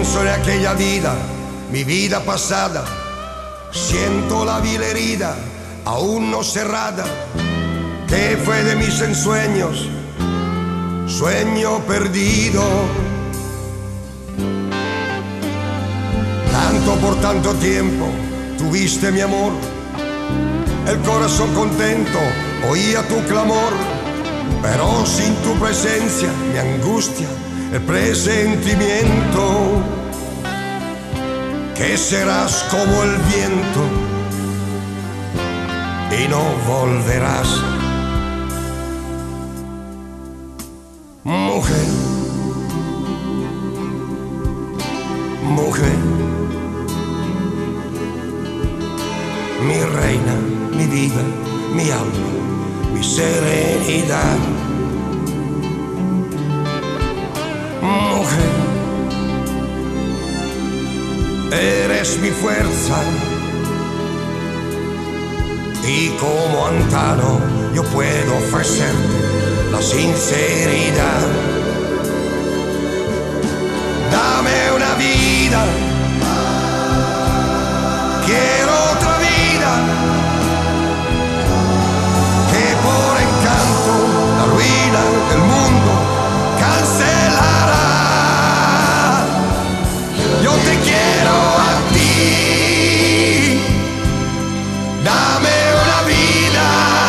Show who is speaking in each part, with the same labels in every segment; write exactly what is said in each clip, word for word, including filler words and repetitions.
Speaker 1: Pienso en aquella vida, mi vida pasada. Siento la vil herida, aún no cerrada. ¿Qué fue de mis ensueños? Sueño perdido. Tanto por tanto tiempo tuviste mi amor. El corazón contento oía tu clamor, pero sin tu presencia mi angustia, el presentimiento que serás como el viento y no volverás. Mujer, mujer, mi reina, mi vida, mi alma, mi serenidad. Mujer, eres mi fuerza y como antano yo puedo ofrecerte la sinceridad. Dame una vida, quiero otra vida, que por encanto la ruina del mundo cancelará. Yo te quiero a ti, dame una vida.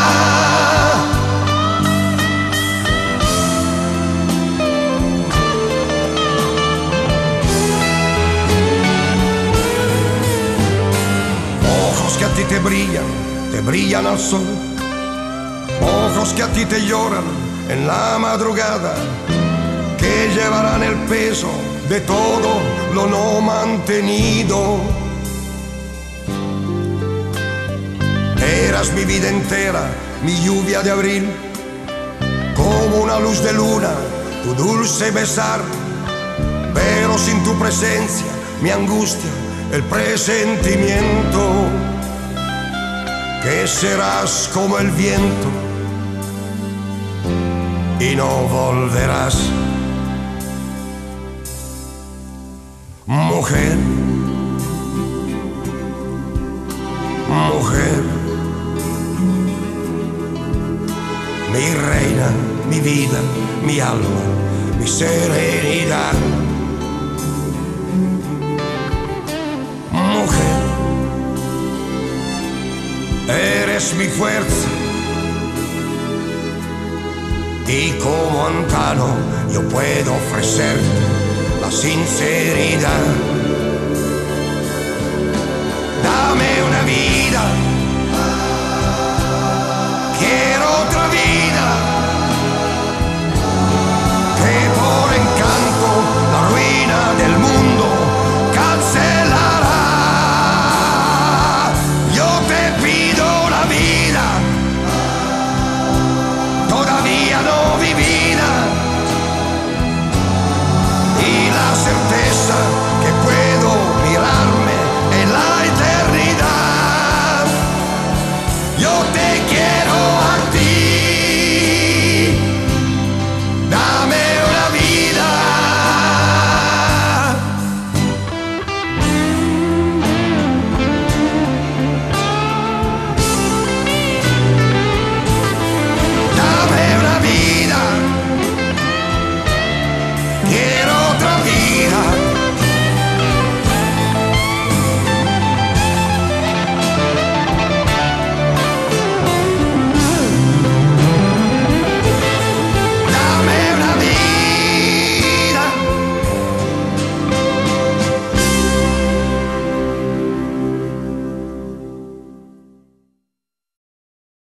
Speaker 1: Ojos que a ti te brillan, te brillan al sol. Ojos que a ti te lloran en la madrugada, que llevarán el peso de todo lo no mantenido. Eras mi vida entera, mi lluvia de abril, como una luz de luna, tu dulce besar, pero sin tu presencia, mi angustia, el presentimiento que serás como el viento y no volverás. Mujer, mujer, mi reina, mi vida, mi alma, mi serenidad. Mujer, eres mi fuerza y como antano yo puedo ofrecerte la sinceridad. Dame una vida, quiero otra vida.